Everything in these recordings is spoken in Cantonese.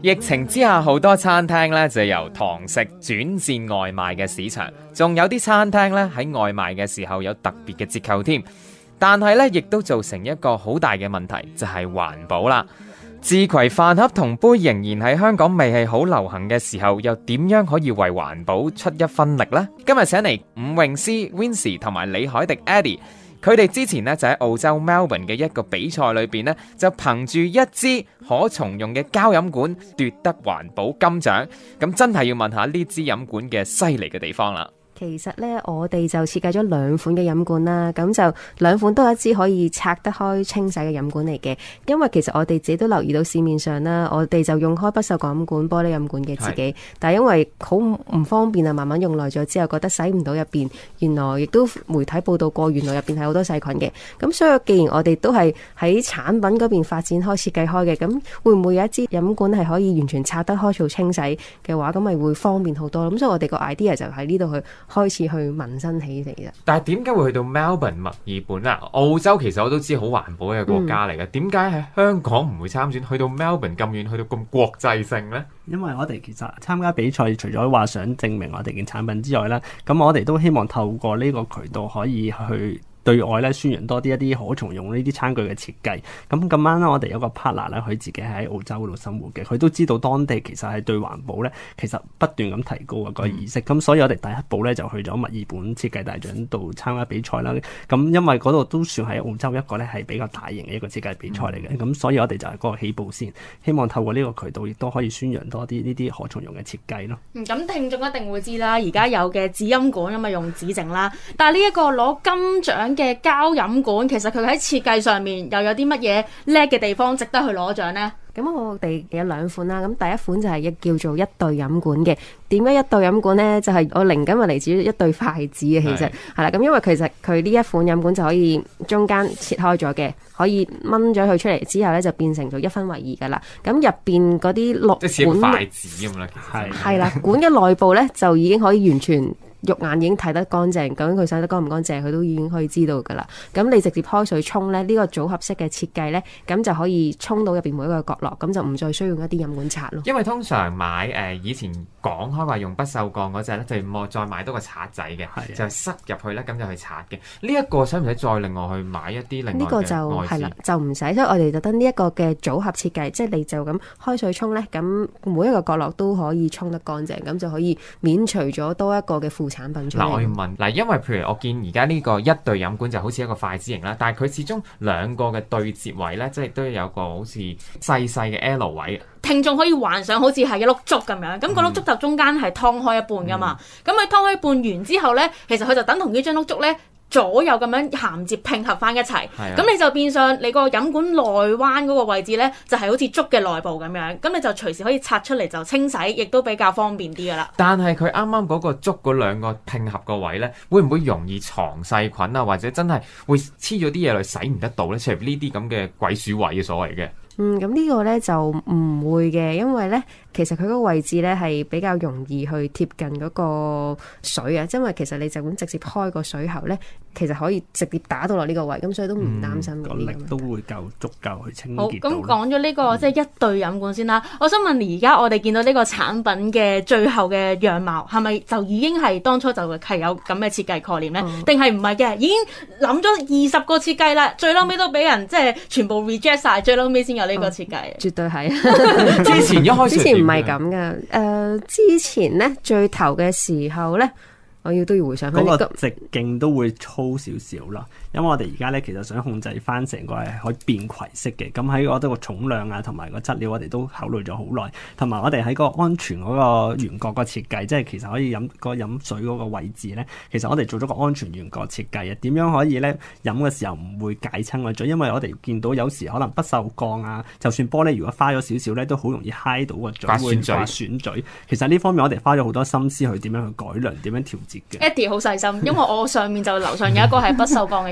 疫情之下，好多餐廳咧就由堂食轉戰外賣嘅市場，仲有啲餐廳咧喺外賣嘅時候有特別嘅折扣添。但係咧，亦都造成一個好大嘅問題，就係環保啦。自攜飯盒同杯仍然喺香港未係好流行嘅時候，又點樣可以為環保出一分力呢？今日請嚟伍詠詩 Wincy 同埋李海迪 Eddie。佢哋之前咧就喺澳洲 Melbourne 嘅一個比賽裏邊咧，就憑住一支可重用嘅膠飲管奪得環保金獎。咁真係要問下呢支飲管嘅犀利嘅地方啦。 其實咧，我哋就設計咗兩款嘅飲管啦，咁就兩款都係一支可以拆得開清洗嘅飲管嚟嘅。因為其實我哋自己都留意到市面上啦，我哋就用開不鏽鋼飲管、玻璃飲管嘅自己，但係因為好唔方便啊，慢慢用耐咗之後，覺得洗唔到入邊，原來亦都媒體報道過，原來入邊係好多細菌嘅。咁所以既然我哋都係喺產品嗰邊發展開設計開嘅，咁會唔會有一支飲管係可以完全拆得開做清洗嘅話，咁咪會方便好多。咁所以我哋個 idea 就喺呢度去開始去萌生起嚟嘅。 但係點解會去到 Melbourne 墨爾本啊？澳洲其實我都知好環保嘅國家嚟嘅，點解喺香港唔會參選？去到 Melbourne 咁遠，去到咁國際性呢？ 因為我哋其實參加比賽，除咗話想證明我哋件產品之外啦，咁我哋都希望透過呢個渠道可以去對外咧宣揚多啲一啲可重用呢啲餐具嘅設計。咁啱啦，我哋有個 partner 咧，佢自己喺澳洲嗰度生活嘅，佢都知道當地其實係對環保咧，其實不斷咁提高個意識。咁所以我哋第一步咧就去咗墨爾本設計大獎度參加比賽啦。咁因為嗰度都算係澳洲一個咧係比較大型嘅一個設計比賽嚟嘅，咁所以我哋就係嗰個起步先，希望透過呢個渠道亦都可以宣揚多啲呢啲可重用嘅設計咯。 咁聽眾一定會知啦，而家有嘅紙飲管咁啊用紙整啦，但係呢一個攞金獎嘅膠飲管，其實佢喺設計上面又有啲乜嘢叻嘅地方值得去攞獎呢？ 咁我哋有兩款啦，咁第一款就係叫做一對飲管嘅。點解一對飲管呢？就係我靈感係嚟自一對筷子嘅，其實係啦。咁因為其實佢呢一款飲管就可以中間切開咗嘅，可以掹咗佢出嚟之後咧，就變成咗一分為二噶啦。咁入邊嗰啲落即係似筷子咁啦， 係啦，管嘅內部咧就已經可以完全肉眼已經睇得乾淨，究竟佢洗得乾唔乾淨，佢都已經可以知道噶啦。咁你直接開水沖咧，呢個組合式嘅設計咧，咁就可以沖到入邊每一個角落，咁就唔再需要用一啲飲管刷咯。 因為通常買以前講開話用不鏽鋼嗰隻咧，就冇再買多個刷仔嘅，就塞入去咧，咁就去刷嘅。呢一個使唔使再另外去買一啲另外嘅外置？呢個就係啦， 就唔使。所以我哋特登呢一個嘅組合設計，即係你就咁開水沖咧，咁每一個角落都可以沖得乾淨，咁就可以免除咗多一個嘅副產品出嚟。 嗱，我要問嗱，因為譬如我見而家呢個一對飲管就好似一個筷子型啦，但係佢始終兩個嘅對接位咧，即係都有個好似細細嘅 L 位。 聽眾可以幻想好似係一碌竹咁樣，咁個碌竹就中間係劏開一半噶嘛，咁佢劏開一半完之後咧，其實佢就等同呢張碌竹咧，左右咁樣銜接拼合翻一齊，咁你就變相你個飲管內彎嗰個位置咧，就係好似竹嘅內部咁樣，咁你就隨時可以拆出嚟就清洗，亦都比較方便啲噶啦。 但係佢啱啱嗰個竹嗰兩個拼合個位咧，會唔會容易藏細菌啊？或者真係會黐咗啲嘢落去洗唔得到咧？除呢啲咁嘅鬼鼠位嘅所謂嘅。 咁呢個咧就唔會嘅，因為咧其實佢嗰個位置咧係比較容易去貼近嗰個水啊，因為其實你就咁直接開個水喉咧，其實可以直接打到落呢個位，咁所以都唔擔心嘅。 個力都會足夠去清潔到。 好，咁講咗呢個即係一對飲管先啦。我想問而家我哋見到呢個產品嘅最後嘅樣貌，係咪就已經係當初就係有咁嘅設計概念咧？定係唔係嘅？已經諗咗20個設計啦，最嬲尾都俾人即係全部 reject 晒，最嬲尾先有呢個設計。 絕對係。 之前一開始之前唔係咁噶，之前咧最頭嘅時候咧，我都要回想翻嗰個直徑都會粗少少啦。因為我哋而家咧其實想控制翻成個係可以變攜式嘅，咁喺我哋個重量啊同埋個質料我哋都考慮咗好耐，同埋我哋喺個安全嗰個圓角個設計，即係其實可以飲水嗰個位置咧，其實我哋做咗個安全圓角設計啊，點樣可以咧飲嘅時候唔會解親個嘴，因為我哋見到有時可能不鏽鋼啊，就算玻璃如果花咗少少咧，都好容易揩到個嘴，會刮損嘴。其實呢方面我哋花咗好多心思去點樣去改良、點樣調節嘅。 Eddie 好細心，因為我上面就樓上有一個係不鏽鋼嘅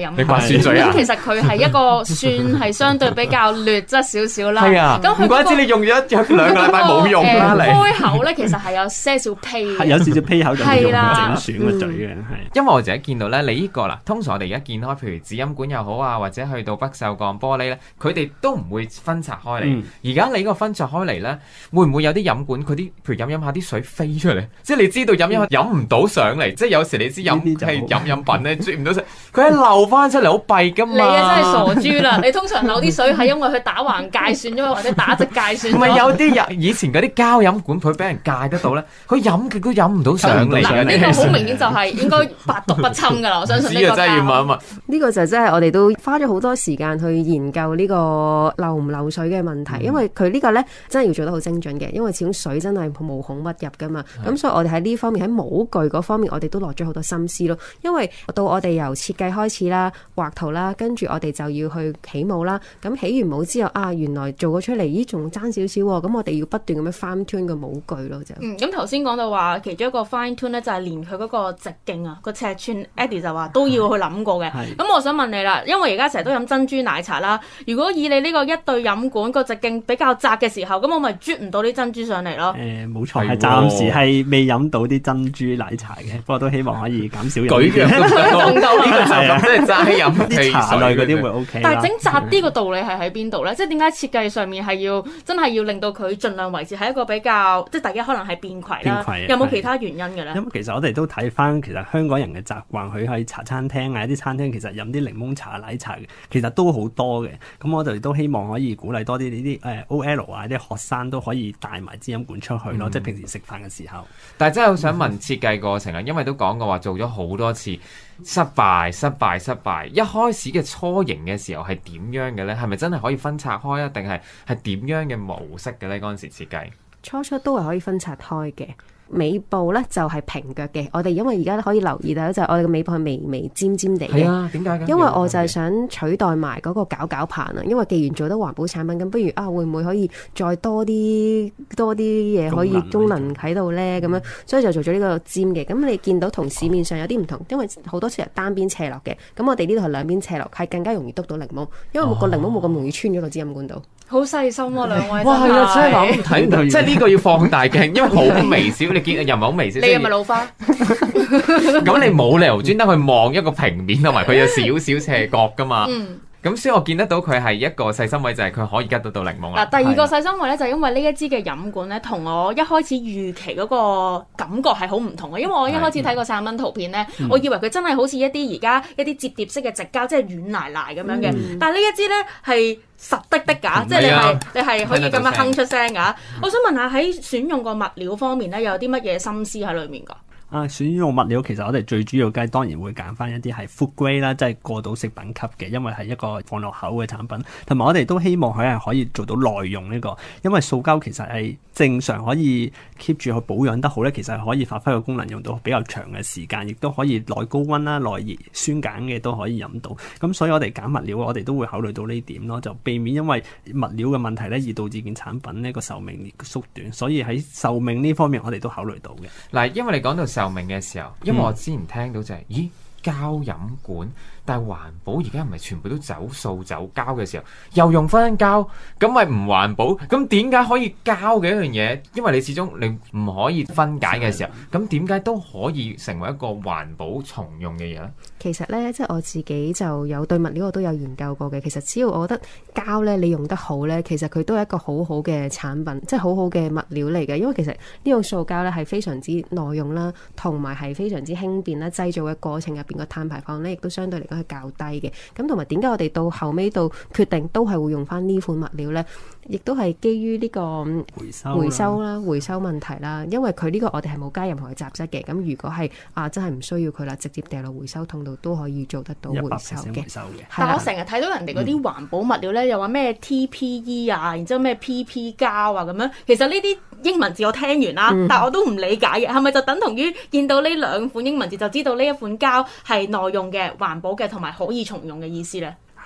飲。 你話算嘴啊？ 咁其實佢係一個算係相對比較劣質少少啦。 係啊， 咁唔怪之你用咗兩個禮拜冇用啦，你。 開口咧其實係有些少披， 係有少少披口就用係啦整損個嘴嘅，係。 因為我自己見到咧，你呢個啦，通常我哋而家見開，譬如紙飲管又好啊，或者去到不鏽鋼玻璃咧，佢哋都唔會分拆開嚟。而家你呢個分拆開嚟咧，會唔會有啲飲管佢啲，譬如飲下啲水飛出嚟？即係你知道飲唔到上嚟，即係有時你知飲品咧啜唔到上，佢係漏翻出嚟好弊噶嘛。 你啊真係傻豬啦！你通常漏啲水係因為佢打橫界線啫嘛，或者打直界線。 唔係有啲以前嗰啲膠飲管佢俾人戒得到咧，佢飲極都飲唔到上嚟嘅。 呢個好明顯就係應該百毒不侵㗎啦，我相信呢個真係要問一問。 呢個就真係我哋都花咗好多時間去研究呢個漏唔漏水嘅問題，因為佢呢個呢真係要做得好精準嘅，因為始終水真係無孔不入㗎嘛。咁所以我哋喺呢方面喺模具嗰方面，我哋都落咗好多心思咯。因為到我哋由設計開始啦、畫圖啦，跟住我哋就要去起模啦。咁起完模之後啊，原來做咗出嚟，咦仲爭少少喎。咁我哋要不斷咁樣 fine tune 個模具咯，就。 咁頭先講到話其中一個 fine tune 咧，就係連佢嗰個直徑啊、個尺寸 ，Eddie 就話都要去諗過嘅。咁我想問你啦，因為而家成日都飲珍珠奶茶啦，如果以你呢個一對飲管個直徑比較窄嘅時候，咁我咪啜唔到啲珍珠上嚟咯。 冇錯，係暫時係未飲到啲珍珠奶茶嘅，不過都希望可以減少飲。 舉嘅呢個就咁，即係齋飲啲茶類嗰啲會 OK。 但係整窄啲個道理係喺邊度咧？即係點解設計上面係真係要令到佢盡量維持喺一個比較，即係第一可能係便攜啦，有冇其他原因嘅咧？ 因為其實我哋都睇翻，其實香港人嘅習慣，佢喺茶餐廳啊，一啲餐廳其實飲啲檸檬茶、奶茶其實都好多嘅。咁我哋都希望可以鼓勵多啲呢啲OL 啊，啲學生都可以帶埋支飲管出去咯，即係平時食飯嘅時候。 但係真係好想問設計過程啊，因為都講過話做咗好多次失敗。一開始嘅雛形嘅時候係點樣嘅咧？係咪真係可以分拆開啊？定係點樣嘅模式嘅咧？嗰陣時設計初都係可以分拆開嘅。尾部咧就係平腳嘅，我哋因為而家可以留意到就係我哋嘅尾部係微微尖尖地嘅。 係啊，點解嘅？ 因為我就係想取代埋嗰個攪棒啊，因為既然做得環保產品，咁不如會唔會可以再多啲嘢可以功能喺度咧？咁樣，所以就做咗呢個尖嘅。咁你見到同市面上有啲唔同，因為好多時係單邊斜落嘅，咁我哋呢度係兩邊斜落，係更加容易篤到檸檬，因為個檸檬冇咁容易穿咗個支飲管度。 好細心啊，兩位！ 哇，係啊，真係諗睇唔到，即係呢個要放大鏡，因為好微小，你見又唔係好微小。 你係咪老花？ 咁你冇理由專登去望一個平面，同埋佢有少少斜角噶嘛。咁所以我見得到佢係一個細心位，就係佢可以吉得到檸檬啦。 嗱，第二個細心位咧，就係因為呢一支嘅飲管咧，同我一開始預期嗰個感覺係好唔同嘅。因為我一開始睇個產品圖片咧，我以為佢真係好似一啲而家一啲摺疊式嘅直膠，即係軟奶奶咁樣嘅。但係呢一支咧係實的㗎，即係你係可以咁樣哼出聲㗎。我想問下喺選用個物料方面咧，有啲乜嘢心思喺裏面㗎？ 選用物料其實我哋最主要梗係當然會揀翻一啲係 food grade 啦，即係過渡食品級嘅，因為係一個放落口嘅產品。同埋我哋都希望佢係可以做到耐用呢個，因為塑膠其實係正常可以 keep 住去保養得好咧，其實係可以發揮個功能，用到比較長嘅時間，亦都可以耐高溫啦、耐熱、酸鹼嘅都可以飲到。咁所以我哋揀物料，我哋都會考慮到呢點咯，就避免因為物料嘅問題咧而導致件產品呢個壽命縮短。所以喺壽命呢方面，我哋都考慮到嘅。 嗱，因為你講到壽命嘅時候，因為我之前聽到就係，咦，膠飲管，但係環保而家唔係全部都走塑走膠嘅時候，又用翻膠，咁咪唔環保？咁點解可以膠嘅一樣嘢？因為你始終你唔可以分解嘅時候，咁點解都可以成為一個環保重用嘅嘢咧？ 其實咧，即係我自己就有對物料我都有研究過嘅。其實只要我覺得膠咧，你用得好咧，其實佢都係一個好好嘅產品，即係好好嘅物料嚟嘅。因為其實呢種塑膠咧係非常之耐用啦，同埋係非常之輕便啦。製造嘅過程入邊個碳排放咧，亦都相對嚟講係較低嘅。咁同埋點解我哋到後尾到決定都係會用翻呢款物料咧？亦都係基於呢個回收問題啦。因為佢呢個我哋係冇加任何嘅雜質嘅。咁如果係真係唔需要佢啦，直接掉落回收桶度都可以做得到回收嘅。 但我成日睇到人哋嗰啲環保物料咧，又話咩 TPE 啊，然之後咩 PP 膠啊咁樣。其實呢啲英文字我聽完啦，但我都唔理解嘅。係咪就等同於見到呢兩款英文字就知道呢一款膠係耐用嘅、環保嘅同埋可以重用嘅意思咧？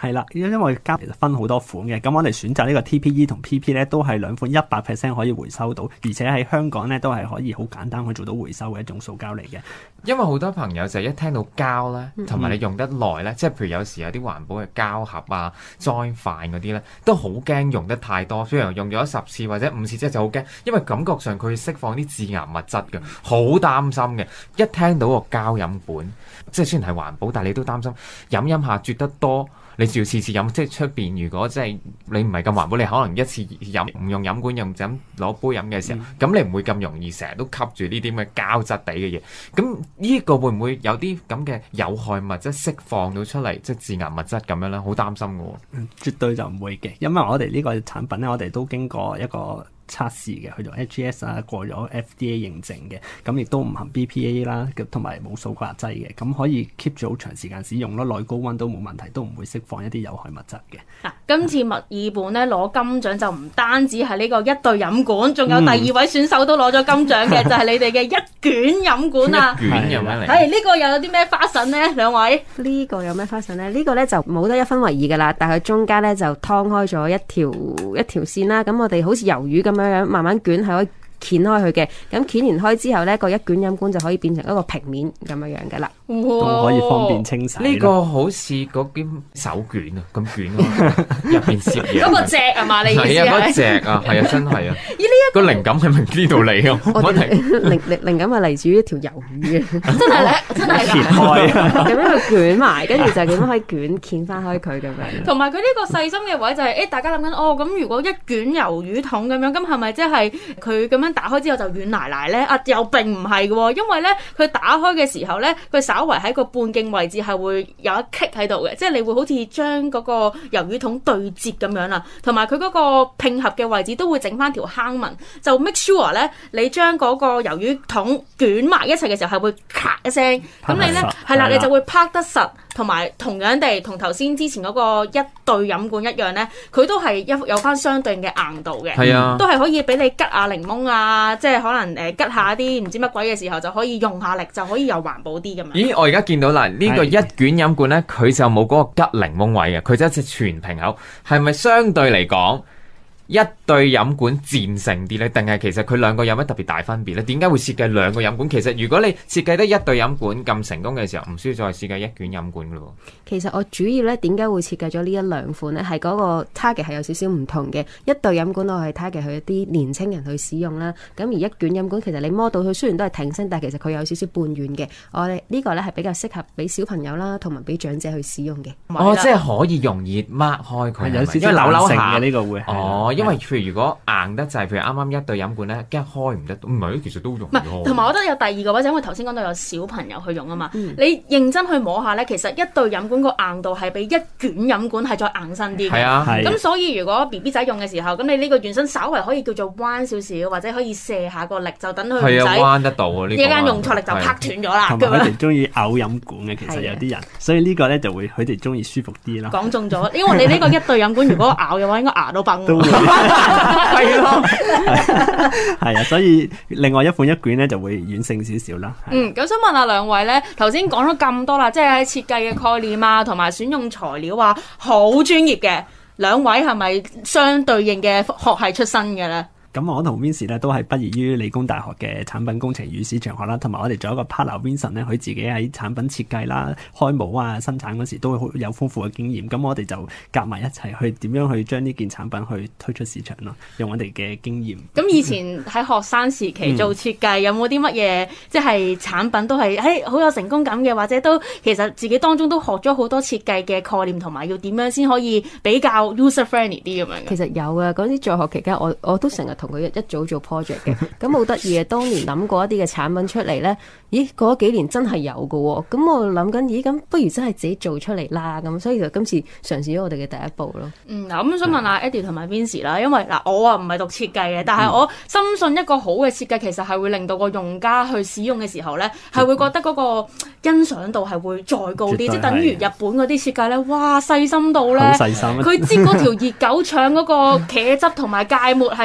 係啦，因為膠其實分好多款嘅，咁我哋選擇呢個 TPE 同 PP 咧都係兩款100% 可以回收到，而且喺香港咧都係可以好簡單去做到回收嘅一種塑膠嚟嘅。 因為好多朋友就一聽到膠咧，同埋你用得耐咧，即係譬如有時有啲環保嘅膠盒啊、裝飯嗰啲咧，都好驚用得太多，雖然用咗10次或者5次之後就好驚，因為感覺上佢釋放啲致癌物質嘅，好擔心嘅。一聽到個膠飲管，即係雖然係環保，但係你都擔心飲下啜得多。你仲要次次飲，即係出邊如果即係你唔係咁環保，你可能一次飲唔用飲管，用就咁攞杯飲嘅時候，咁你唔會咁容易成日都吸住呢啲咁嘅膠質地嘅嘢。咁呢個會唔會有啲咁嘅有害物質釋放到出嚟，即係致癌物質咁樣咧？好擔心嘅喎。 絕對就唔會嘅，因為我哋呢個產品咧，我哋都經過一個測試嘅，去做 HGS 啊，過咗 FDA 認證嘅，咁亦都唔含 BPA 啦，同埋冇塑化劑嘅，咁可以 keep 住好長時間使用咯，耐高溫都冇問題，都唔會釋放一啲有害物質嘅。 嗱，今次墨爾本咧攞金獎就唔單止係呢個一對飲管，仲有第2位選手都攞咗金獎嘅，就係你哋嘅一卷飲管啊！ 一卷有咩嚟？ 係呢個又有啲咩花臣呢？兩位呢個有咩花臣呢？呢個呢就冇得1分為2噶啦，但係佢中間呢就劏開咗一條線啦。咁我哋好似魷魚咁樣慢慢捲，係可以掀開佢嘅。咁掀完開之後呢，個一卷飲管就可以變成一個平面咁樣噶啦。 都可以方便清洗。 呢個好似嗰啲手卷啊，咁捲咯，入邊攝嘢。 嗰個隻啊嘛，你意思係？ 係啊，嗰隻啊，係啊，真係啊。個靈感係咪呢度嚟啊？ 我哋靈感係嚟自於一條魷魚嘅， 真係咧，真係掀開咁樣去捲埋，跟住就點樣可以掀翻開佢咁樣。 同埋佢呢個細心嘅位就係、大家諗緊咁如果一卷魷魚筒咁樣，咁係咪即係佢咁樣打開之後就軟奶奶咧？啊，又並唔係嘅喎，因為咧佢打開嘅時候咧，佢稍為喺個半徑位置係會有一棘喺度嘅，即係你會好似將嗰個魷魚筒對接咁樣啦，同埋佢嗰個拼合嘅位置都會整翻條坑紋。就 make sure 咧，你將嗰個魷魚筒捲埋一齊嘅時候係會咔一聲，咁你咧係啦，你就會拍得實，同埋同樣地同頭先之前嗰個一對飲管一樣咧，佢都係有翻相對嘅硬度嘅， 係啊， 都係可以俾你吉下檸檬啊，即係可能吉下啲唔知乜鬼嘅時候就可以用下力，就可以又環保啲咁樣。 咦，我而家見到啦，呢個一卷飲管咧，佢就冇嗰個吉檸檬位嘅，佢就一隻全平口，係咪相對嚟講？一對飲管戰勝啲呢？定係其實佢兩個有乜特別大分別呢？點解會設計兩個飲管？其實如果你設計得一對飲管咁成功嘅時候，唔需要再設計一卷飲管噶咯。 其實我主要呢點解會設計咗呢1-2款呢？係嗰個 target 係有少少唔同嘅。一對飲管我係 target 去一啲年青人去使用啦。咁而一卷飲管其實你摸到佢雖然都係挺身，但係其實佢有少少半軟嘅。我哋呢個呢係比較適合俾小朋友啦，同埋俾長者去使用嘅。 哦，即係可以容易擘開佢， 有少少扭性嘅呢個會。 哦，因為譬如如果硬得滯，譬如啱啱一對飲管咧，驚開唔得，唔係，其實都容易開。 同埋我覺得有第二個位，就因為頭先講到有小朋友去用啊嘛，你認真去摸下咧，其實一對飲管個硬度係比一卷飲管係再硬身啲嘅。 係啊， 咁所以如果 BB 仔用嘅時候，咁你呢個原身稍為可以叫做彎少少，或者可以卸下個力，就等佢唔使彎得到啊！呢個一間用錯力就拍斷咗啦。 同埋佢哋中意咬飲管嘅，其實有啲人，所以呢個咧就會佢哋中意舒服啲咯。 講中咗，因為你呢個一對飲管如果咬嘅話，應該牙都崩。係咯， 係啊，所以另外一款一卷咧就會軟性少少啦。 咁想問下兩位咧，頭先講咗咁多啦，即係喺設計嘅概念啊，同埋選用材料啊，好專業嘅。兩位係咪相對應嘅學系出身嘅咧？ 咁我同 Vincent 咧都係畢業於理工大學嘅產品工程與市場學啦，同埋我哋仲有一個 partner Vincent 咧，佢自己喺產品設計啦、開模啊、生產嗰時都會有豐富嘅經驗。咁我哋就夾埋一齊去點樣去將呢件產品去推出市場咯，用我哋嘅經驗。 咁以前喺學生時期做設計，有冇啲乜嘢即係產品都係好有成功感嘅，或者都其實自己當中都學咗好多設計嘅概念，同埋要點樣先可以比較 user friendly 啲咁樣？ 其實有啊，嗰啲在學期間我都成日同佢一早做 project 嘅，咁好得意嘅。當年諗過一啲嘅產品出嚟呢，咦，過咗幾年真係有嘅喎。咁我諗緊，咦，咁不如真係自己做出嚟啦。咁所以就今次嘗試咗我哋嘅第一步咯。 咁想問下 Eddie 同埋 Vincent 啦，因為我啊唔係讀設計嘅，但係我深信一個好嘅設計其實係會令到個用家去使用嘅時候呢，係會覺得嗰個欣賞度係會再高啲，即係等於日本嗰啲設計呢，哇，細心到呢， 好細心， 佢擠嗰條熱狗腸嗰個茄汁同埋芥末係咁樣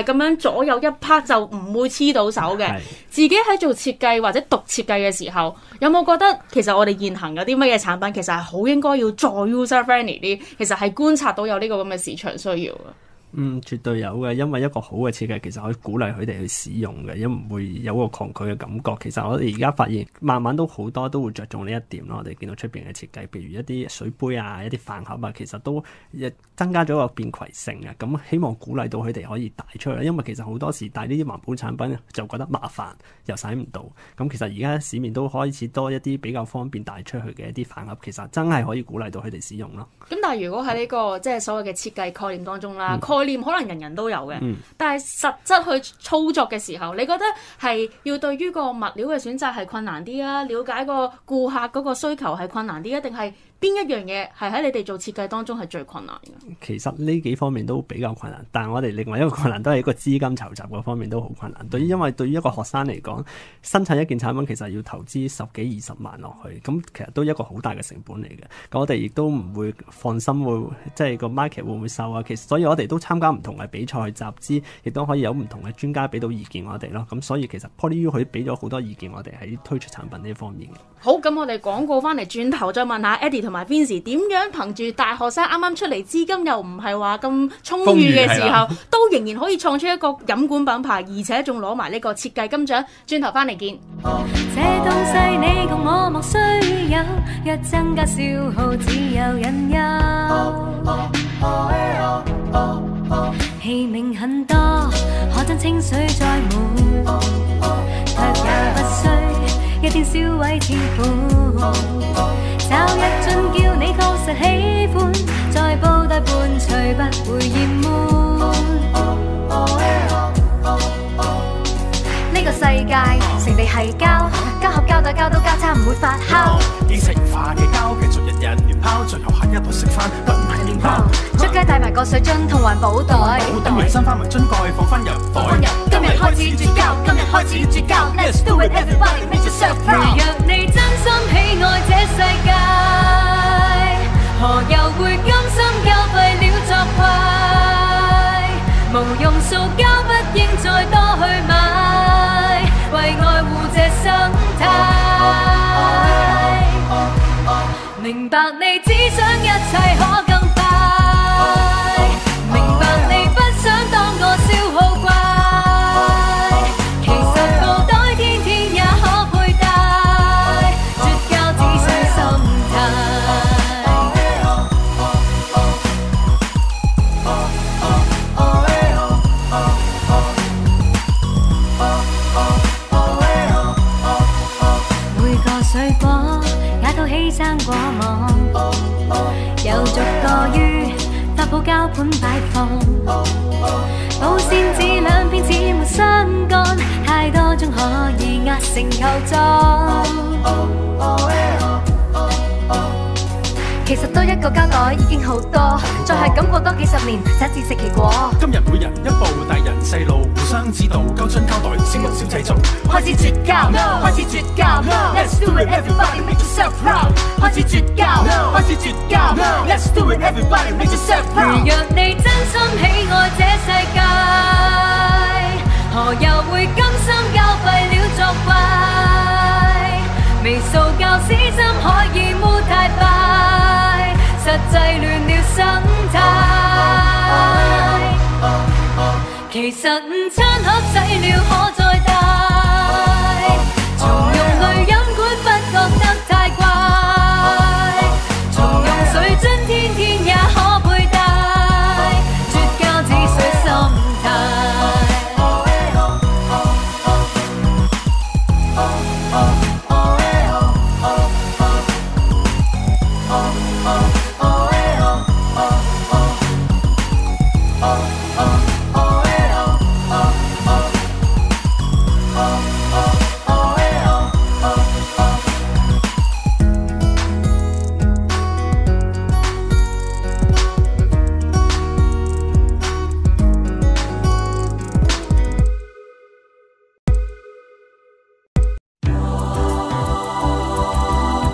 左右一 part 就唔會黐到手嘅。 係自己喺做設計或者讀設計嘅時候，有冇覺得其實我哋現行有啲乜嘢產品其實係好應該要再 user friendly 啲？其實係觀察到有呢個咁嘅市場需要嘅。 絕對有嘅，因為一個好嘅設計其實可以鼓勵佢哋去使用嘅，因為唔會有個抗拒嘅感覺。其實我哋而家發現，慢慢都好多都會着重呢一點咯。我哋見到出邊嘅設計，譬如一啲水杯啊、一啲飯盒啊，其實都增加咗個便攜性啊。咁希望鼓勵到佢哋可以帶出去，因為其實好多時帶呢啲環保產品就覺得麻煩，又使唔到。咁其實而家市面都開始多一啲比較方便帶出去嘅一啲飯盒，其實真係可以鼓勵到佢哋使用咯。 咁但係如果喺呢個即係所謂嘅設計概念當中啦，概念可能人人都有嘅，但係實質去操作嘅時候，你覺得係要對於個物料嘅選擇係困難啲啊？了解個顧客嗰個需求係困難啲啊？定係邊一樣嘢係喺你哋做設計當中係最困難嘅？ 其實呢幾方面都比較困難，但係我哋另外一個困難都係一個資金籌集嗰方面都好困難。因為對於一個學生嚟講，生產一件產品其實要投資10幾20萬落去，咁其實都一個好大嘅成本嚟嘅。咁我哋亦都唔會放心會即係個 market 會唔會收啊？其實所以我哋都參加唔同嘅比賽去集資，亦都可以有唔同嘅專家俾到意見我哋咯。咁所以其實 PolyU 佢俾咗好多意見我哋喺推出產品呢方面嘅。 好，咁我哋廣告翻嚟轉頭再問下 Eddie 同埋 Vincy 點樣憑住大學生啱啱出嚟資金又唔係話咁充裕嘅時候，都仍然可以創出一個飲管品牌，而且仲攞埋呢個設計金獎。轉頭翻嚟見。 這東西你共我莫須有，一增加消耗只有隱憂。器皿很多，可將清水載滿，卻也不需一天燒毀千款。找一樽叫你確實喜歡，再煲低半隨不會厭悶。呢個世界成地係膠，膠盒膠袋膠都交叉唔會發酵。 已成化嘅膠繼續日日亂拋，最後下一度食翻不唔係麵包。 出街帶埋個水樽同環保袋， 今日新翻埋樽蓋放翻入袋。 今日開始絕交，今日開始絕交。Let's do it everybody, make yourself proud。若你真心喜愛這世界，何又會甘心交廢料作怪？無用塑膠不應再多去買，為愛護這生態。明白你只想一切可更快，明白你不想當個消耗怪，其實布袋天天也可佩戴，絕交只需心態。每個水果也都犧牲過網，有逐個於發泡膠盤擺放，保鮮紙兩邊似沒相干，太多種可以壓成球狀。其實多一個膠袋已經好多，再係咁過多幾十年，就自食其果。 今日每人一步，大人細路互相指導，膠樽膠袋少用少製造。 開始絕交，開始絕交 ，Let's do it everybody make yourself proud。開始絕交，開始絕交 ，Let's do it everybody make yourself proud。若你真心喜愛這世界，何又會甘心交廢料作怪？微塑膠使心可以污太快，實際亂了生態。其實午餐盒洗了可再帶，重用濾飲管不覺得太怪，重用水樽天天也可佩戴，絕交只需心態。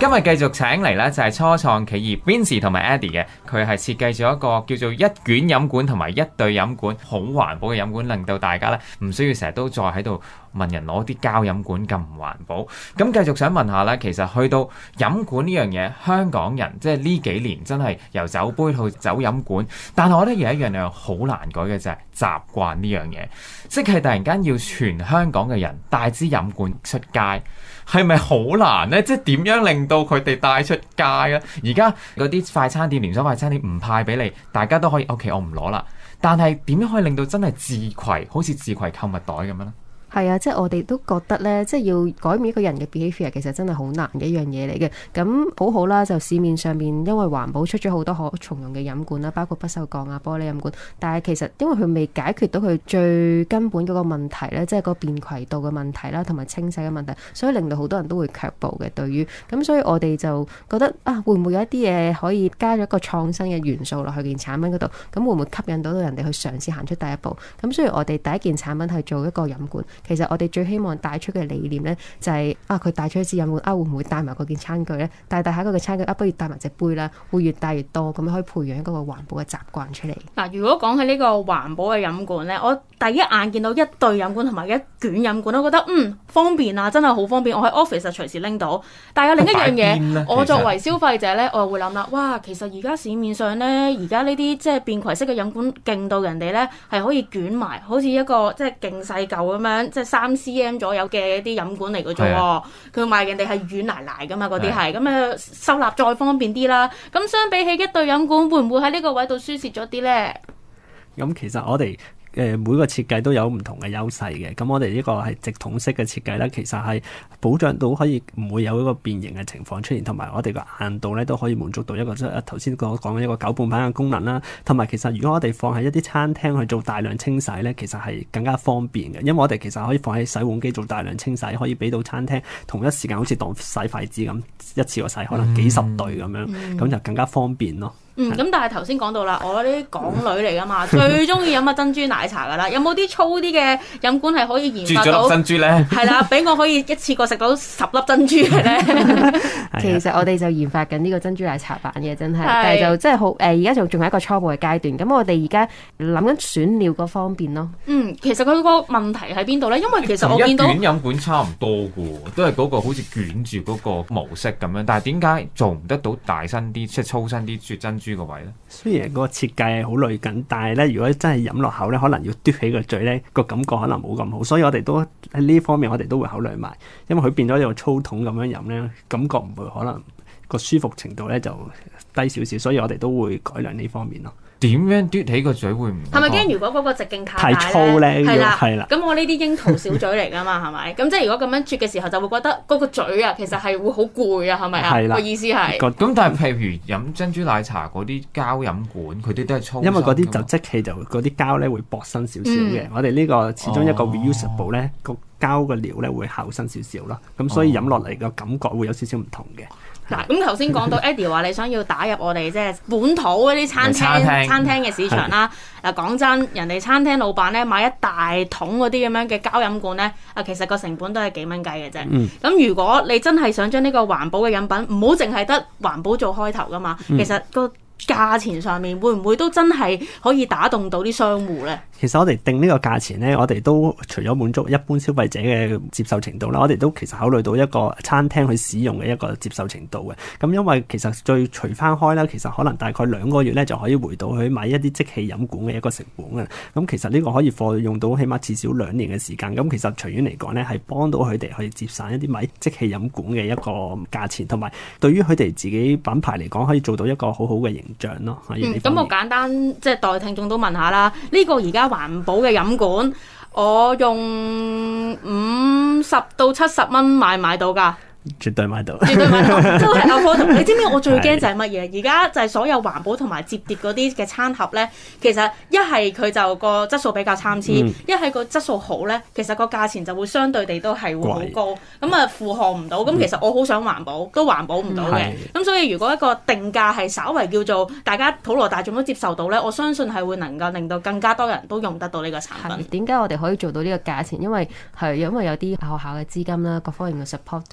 今日繼續請嚟咧就係初創企業 Vincy 同埋 Eddie 嘅，佢係設計咗一個叫做一卷飲管同埋一對飲管，好環保嘅飲管，令到大家咧唔需要成日都再喺度問人攞啲膠飲管咁唔環保。咁繼續想問下咧，其實去到飲管呢樣嘢，香港人即係呢幾年真係由酒杯去走飲管，但係我覺得有一樣嘢好難改嘅就係習慣呢樣嘢，即係突然間要全香港嘅人帶支飲管出街。係咪好難呢？即係點樣令到佢哋帶出街啊？而家嗰啲快餐店連鎖快餐店唔派俾你，大家都可以 OK， 我唔攞啦。但係點樣可以令到真係自攜，好似自攜購物袋咁樣呢？ 係啊，即係我哋都覺得咧，即係要改變一個人嘅 behavior，其實真係好難嘅一樣嘢嚟嘅。咁好好啦，就市面上面因為環保出咗好多可重用嘅飲管啦，包括不鏽鋼啊、玻璃飲管。但係其實因為佢未解決到佢最根本嗰個問題咧，即係個便攜度嘅問題啦，同埋清洗嘅問題，所以令到好多人都會卻步嘅。對於咁，所以我哋就覺得啊，會唔會有一啲嘢可以加咗一個創新嘅元素落去件產品嗰度？咁會唔會吸引到人哋去嘗試行出第一步？咁所以我哋第一件產品係做一個飲管。其實我哋最希望帶出嘅理念呢，就係佢帶出一支飲管，會唔會帶埋嗰件餐具呢？帶下嗰個餐具，不如帶埋隻杯啦，會越帶越多，咁可以培養一個環保嘅習慣出嚟。 嗱，如果講起呢個環保嘅飲管呢，我第一眼見到一對飲管同埋一卷飲管，我覺得方便啊，真係好方便。我喺 office 就隨時拎到。但係有另一樣嘢，我作為消費者呢，我又會諗啦，哇，其實而家市面上呢，而家呢啲即係便攜式嘅飲管勁到人哋呢係可以捲埋，好似一個即係勁細嚿咁樣，即係3cm 左右嘅一啲飲管嚟嘅啫喎。佢賣人哋係軟泥泥噶嘛，嗰啲係咁收納再方便啲啦。咁相比起一對飲管，會唔會喺呢個位度輸蝕咗啲呢？ 咁其實我哋每個設計都有唔同嘅優勢嘅，咁我哋呢個係直筒式嘅設計咧，其實係保障到可以唔會有一個變形嘅情況出現，同埋我哋個硬度咧都可以滿足到一個即係頭先講嘅一個攪拌板嘅功能啦。同埋其實如果我哋放喺一啲餐廳去做大量清洗咧，其實係更加方便嘅，因為我哋其實可以放喺洗碗機做大量清洗，可以俾到餐廳同一時間好似當洗筷子咁一次過洗可能幾十對咁樣，咁就更加方便咯。 咁但係頭先講到啦，我啲港女嚟噶嘛，最中意飲珍珠奶茶噶啦。有冇啲粗啲嘅飲管係可以研發到珍珠咧？係啦，俾我可以一次過食到10粒珍珠嘅咧。 其實我哋就研發緊呢個珍珠奶茶版嘅，真係，但係就真係好而家仲係一個初步嘅階段。咁我哋而家諗緊選料個方便咯。 其實佢個問題喺邊度咧？因為其實我見到一卷飲管差唔多嘅，都係嗰個好似捲住嗰個模式咁樣。但係點解做唔得到大身啲，即係粗身啲啜珍珠個位咧？ 雖然嗰個設計係好類近，但係咧，如果真係飲落口咧，可能要嘟起個嘴咧，個感覺可能冇咁好。所以我哋都喺呢方面，我哋都會考慮埋，因為佢變咗有粗筒咁樣飲咧，感覺唔會可能個舒服程度咧就低少少，所以我哋都會改良呢方面咯。 點樣嘟起個嘴會唔係咪驚？如果嗰個直徑太大粗咧， 係啦。 咁我呢啲櫻桃小嘴嚟㗎嘛，係咪？咁即係如果咁樣啜嘅時候，就會覺得嗰個嘴啊，其實係會好攰啊，係咪啊？個意思係。 咁但係譬如飲珍珠奶茶嗰啲膠飲管，佢啲都係粗。 因為嗰啲就即棄就嗰啲膠咧會薄身少少嘅。我哋呢個始終一個 reusable 咧，個膠嘅料咧會厚身少少啦。咁所以飲落嚟個感覺會有少少唔同嘅。 嗱，咁頭先講到 Eddie 話你想要打入我哋即係本土嗰啲餐廳嘅市場啦。嗱，講真，人哋餐廳老闆咧買一大桶嗰啲咁樣嘅膠飲管咧，其實個成本都係幾蚊雞嘅啫。咁如果你真係想將呢個環保嘅飲品，唔好淨係得環保做開頭噶嘛，其實個價錢上面會唔會都真係可以打動到啲商戶咧？ 其實我哋定呢個價錢咧，我哋都除咗滿足一般消費者嘅接受程度啦，我哋都其實考慮到一個餐廳去使用嘅一個接受程度嘅。咁因為其實最除翻開啦，其實可能大概2個月咧就可以回到去買一啲即棄飲管嘅一個成本嘅。咁其實呢個可以貨用到起碼至少2年嘅時間。咁其實長遠嚟講咧，係幫到佢哋去節省一啲買即棄飲管嘅一個價錢，同埋對於佢哋自己品牌嚟講，可以做到一個好好嘅形象咯。 咁我簡單即係代聽眾都問下啦，呢個而家環保嘅飲管，我用50到70蚊買到㗎？ 絕對買到， 絕對買到，都係 affordable。你知唔知我最驚就係乜嘢？而家就係所有環保同埋摺疊嗰啲嘅餐盒咧，其實一係佢就個質素比較參差，一係個質素好咧，其實個價錢就會相對地都係會好高，咁啊負荷唔到。咁其實我好想環保，都環保唔到嘅。咁所以如果一個定價係稍為叫做大家普羅大眾都接受到咧，我相信係會能夠令到更加多人都用得到呢個產品。 點解我哋可以做到呢個價錢？因為有啲學校嘅資金啦，各方面嘅 support 到，俾到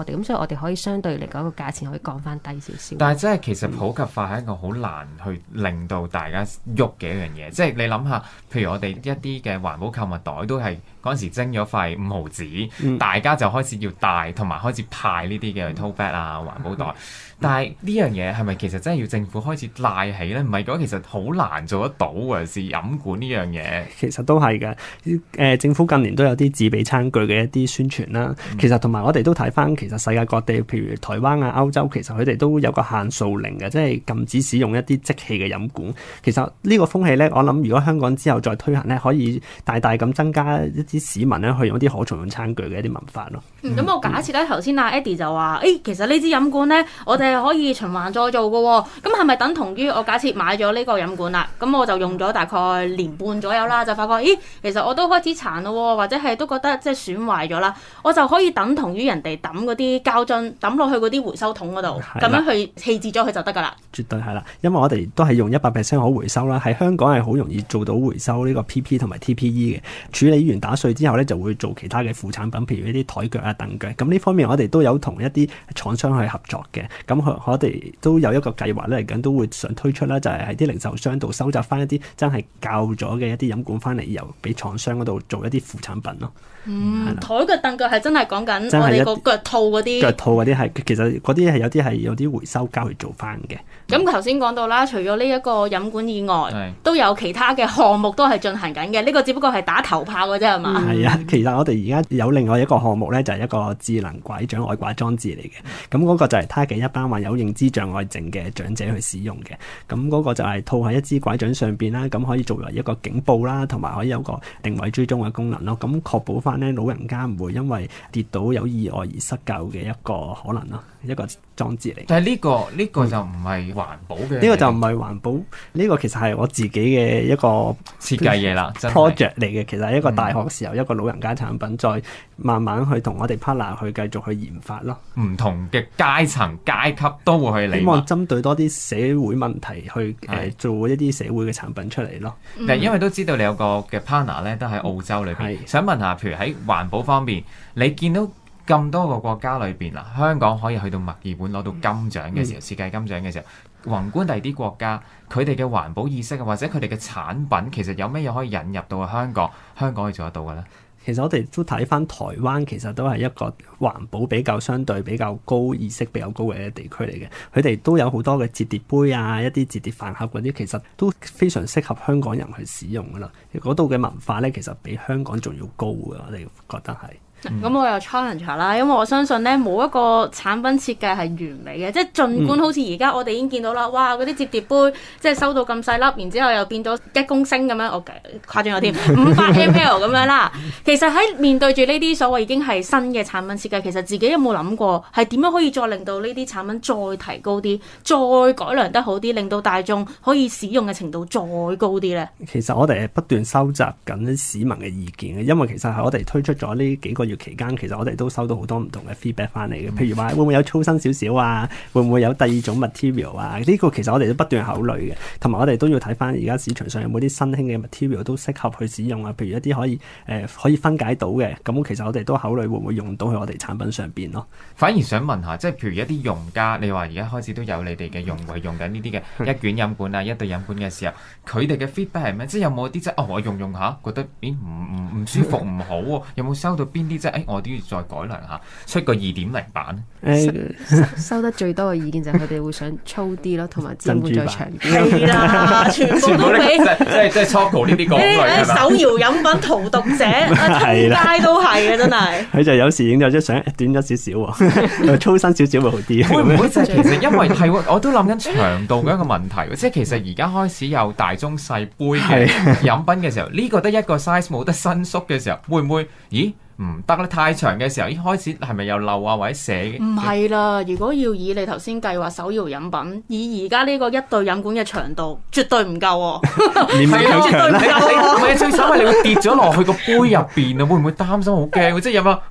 我哋，咁所以我哋可以相對嚟講個價錢可以降翻低少少。 但係真係其實普及化係一個好難去令到大家喐嘅一樣嘢，即係你諗下，譬如我哋一啲嘅環保購物袋都係嗰陣時徵咗費5毫紙，大家就開始要帶同埋開始派呢啲嘅 tote bag 啊環保袋。但係呢樣嘢係咪其實真係要政府開始賴起呢？唔係嘅話，其實好難做得到嘅，是飲管呢樣嘢。 其實都係嘅，政府近年都有啲自備餐具嘅一啲宣傳啦。其實同埋我哋都睇翻，其實世界各地，譬如台灣啊、歐洲，其實佢哋都有個限數令嘅，即係禁止使用一啲即棄嘅飲管。其實呢個風氣呢，我諗如果香港之後再推行呢，可以大大咁增加一啲市民呢去用一啲可重用餐具嘅一啲文化咯。 咁我假設咧，頭先阿 Eddie 就話，其實呢支飲管咧，我哋係可以循環再做嘅喎。咁係咪等同於我假設買咗呢個飲管啦？咁我就用咗大概年半左右啦，就發覺，其實我都開始殘咯，或者係都覺得即係損壞咗啦，我就可以等同於人哋抌嗰啲膠樽抌落去嗰啲回收桶嗰度，咁樣去棄置咗佢就得㗎啦。 絕對係啦，因為我哋都係用100% 可回收啦，喺香港係好容易做到回收呢個 PP 同埋 TPE 嘅。處理完打碎之後咧，就會做其他嘅副產品，譬如一啲台腳啊、凳腳。咁呢方面我哋都有同一啲廠商去合作嘅。咁我哋都有一個計劃咧，嚟緊都會想推出啦，就係喺啲零售商度收集翻一啲真係舊咗嘅一啲飲管翻嚟，由俾廠商嗰度做一啲副產品咯。 台腳凳腳係真係講緊我哋個腳套嗰啲。 腳套嗰啲係其實嗰啲係有啲回收膠去做翻嘅。 咁頭先講到啦，除咗呢一個飲管以外，都有其他嘅項目都係進行緊嘅。呢個只不過係打頭炮嘅啫，係嘛？ 係啊，其實我哋而家有另外一個項目咧，就係一個智能拐杖外掛裝置嚟嘅。咁嗰個就係target一班患有認知障礙症嘅長者去使用嘅。咁嗰個就係套喺一支拐杖上邊啦，咁可以作為一個警報啦，同埋可以有個定位追蹤嘅功能咯。咁確保翻咧老人家唔會因為跌倒有意外而失救嘅一個可能咯，一個裝置嚟。 但係呢個就唔係環保嘅。 呢個就唔係環保，呢個其實係我自己嘅一個設計嘢啦 ，project 嚟嘅。其實係一個大學時候一個老人家產品，再慢慢去同我哋 partner 去繼續去研發咯。 唔同嘅階層階級都會去理。 希望針對多啲社會問題去做一啲社會嘅產品出嚟咯。 因為都知道你有個嘅 partner 咧，都喺澳洲裏邊。想問下，譬如喺環保方面，你見到咁多個國家裏邊啦，香港可以去到墨爾本攞到金獎嘅時候，設計金獎嘅時候，宏觀第二啲國家，佢哋嘅環保意識或者佢哋嘅產品，其實有咩嘢可以引入到去香港？香港可以做得到嘅咧？ 其實我哋都睇翻台灣，其實都係一個環保比較相對比較高意識比較高嘅地區嚟嘅。佢哋都有好多嘅折疊杯啊，一啲折疊飯盒嗰啲，其實都非常適合香港人去使用噶啦。嗰度嘅文化咧，其實比香港仲要高嘅，我哋覺得係。 咁我又 challenge 啦，因為我相信咧冇一個產品設計係完美嘅，即係儘管好似而家我哋已經見到啦，哇嗰啲折疊杯即係收到咁細粒，然之後又變咗1公升咁樣，我誇張咗添，500 ml 咁樣啦。其實喺面對住呢啲所謂已經係新嘅產品設計，其實自己有冇諗過係點樣可以再令到呢啲產品再提高啲，再改良得好啲，令到大眾可以使用嘅程度再高啲咧？ 其實我哋係不斷收集緊市民嘅意見嘅，因為其實係我哋推出咗呢幾個月期間，其實我哋都收到好多唔同嘅 feedback 翻嚟嘅，譬如話會唔會有粗身少少啊，會唔會有第二種 material 啊？呢個其實我哋都不斷考慮嘅，同埋我哋都要睇翻而家市場上有冇啲新興嘅 material 都適合去使用啊，譬如一啲可以分解到嘅，咁其實我哋都考慮會唔會用到喺我哋產品上邊咯。 反而想問下，即係譬如一啲用家，你話而家開始都有你哋嘅用戶用緊呢啲嘅一卷飲管啊、一對飲管嘅時候，佢哋嘅 feedback 係咩？即係有冇啲即係我用下覺得唔舒服唔好喎？有冇收到邊啲即係我都要再改良下，出個2.0版？ 收得最多嘅意見就係佢哋會想粗啲咯，同埋支援再長啲。 係啦，全部都俾即係 Choco 呢啲講類手搖飲品荼毒者，通街都係嘅，真係。 佢就有時影咗張相短咗少少喎，粗身少少會好啲。 會唔會就係其實因為係我都諗緊長度嘅一個問題，即係其實而家開始有大中細杯嘅飲品嘅時候，呢個得一個 size 冇得伸縮嘅時候，會唔會？咦？唔得啦！太長嘅時候，一開始係咪有漏啊，或者寫？ 唔係啦，如果要以你頭先計劃手搖飲品，以而家呢個一對飲管嘅長度，絕對唔夠喎。 係啊， 絕對唔夠。 唔係最慘係你會跌咗落去個杯入邊啊！會唔會擔心好驚？即係有冇？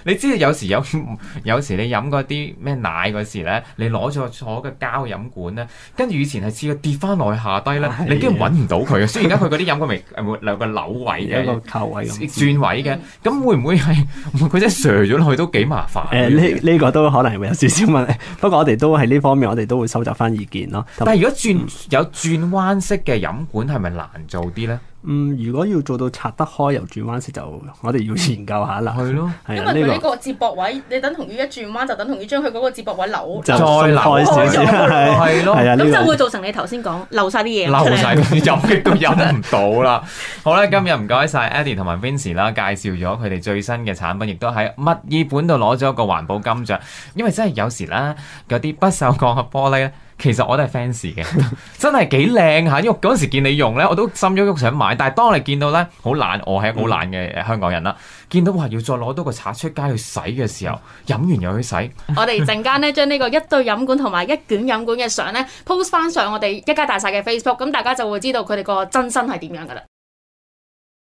你知道有時你飲嗰啲咩奶嗰時咧，你攞咗坐嘅膠飲管咧，跟住以前係試過跌翻落去下低咧，你竟然揾唔到佢嘅。雖然而家佢嗰啲飲管咪有個扭位嘅， 一個扣位咁轉位嘅，咁會唔會係佢真係瀡咗落去都幾麻煩？ 呢個都可能會有少少問題，不過我哋都喺呢方面，我哋都會收集翻意見咯。 但係如果有轉彎式嘅飲管，係咪難做啲咧？ 如果要做到拆得開又轉彎式，就我哋要研究下啦。 係咯， 係因為佢呢個接駁位，你等同於一轉彎就等同於將佢嗰個接駁位扭， 就再扭開少少， 係咯， 咁就會造成你頭先講漏晒啲嘢， 漏晒飲極都飲唔到啦。好啦，今日唔該晒 Eddie 同埋 Vincy 啦，介紹咗佢哋最新嘅產品，亦都喺墨爾本度攞咗一個環保金獎。因為真係有時啦，嗰啲不鏽鋼嘅玻璃咧。其實我都係 fans 嘅，真係幾靚嚇！因為嗰陣時見你用咧，我都心喐喐想買。但係當你見到咧，好懶，我係一個好懶嘅香港人啦。見到話要再攞多個刷出街去洗嘅時候，飲完又去洗。 我哋陣間咧將呢個一對飲管同埋一卷飲管嘅相咧 post 翻上我哋一家大細嘅 Facebook，咁大家就會知道佢哋個真身係點樣噶啦。